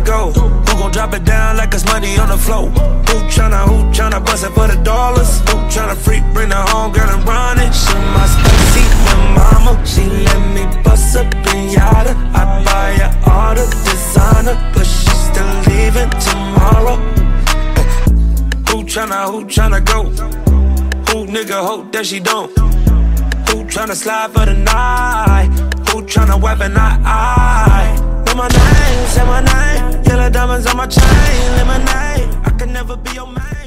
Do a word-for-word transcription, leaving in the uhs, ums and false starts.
go? Who gon' drop it down like it's money on the floor? Who tryna, who tryna bust it for the dollars? Who tryna freak, bring the home girl and run it? She my spicy little mama. She let me bust up in yada. I buy her all the designer, but she still leaving tomorrow. Who tryna, who tryna go? Who nigga hope that she don't? Who tryna slide for the night? Who tryna weapon eye eye? Know my name, say my name. Yellow diamonds on my chain, lemonade. I can never be your man.